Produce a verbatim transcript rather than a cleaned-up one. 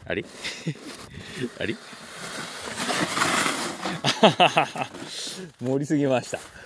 あれあれ盛りすぎました。